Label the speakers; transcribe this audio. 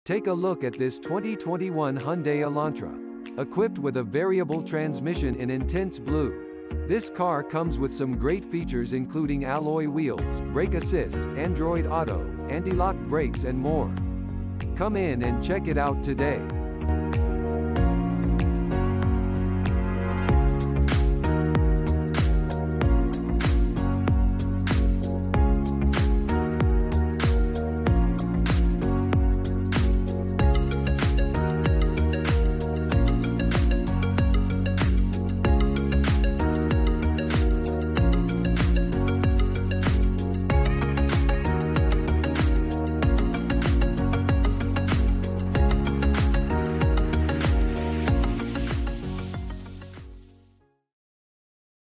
Speaker 1: Take a look at this 2021 Hyundai Elantra. Equipped with a variable transmission in intense blue. This car comes with some great features including alloy wheels, brake assist, Android Auto, anti-lock brakes and more. Come in and check it out today.